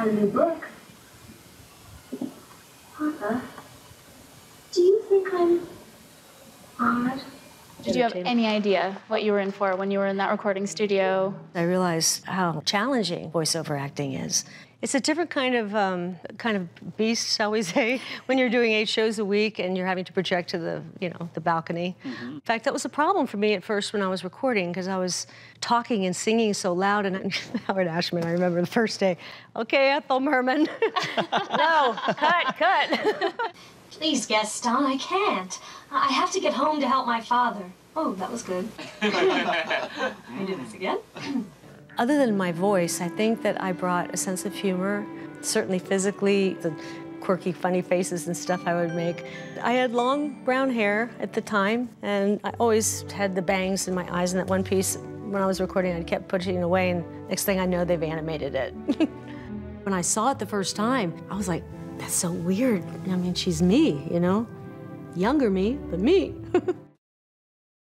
a new book. Papa, do you think I'm odd? Did you have any idea what you were in for when you were in that recording studio? I realized how challenging voiceover acting is. It's a different kind of beast, shall we say, when you're doing 8 shows a week and you're having to project to the balcony. In fact, that was a problem for me at first when I was recording, because I was talking and singing so loud. And Howard Ashman, I remember the first day, okay, Ethel Merman. No, cut. Please, Gaston, I can't. I have to get home to help my father. Oh, that was good. Can we do this again? Other than my voice, I think that I brought a sense of humor, certainly physically, the quirky, funny faces and stuff I would make. I had long brown hair at the time, and I always had the bangs in my eyes in that one piece. When I was recording, I kept putting it away, and next thing I know, they've animated it. When I saw it the first time, I was like, that's so weird. I mean, she's me, you know? Younger me, but me.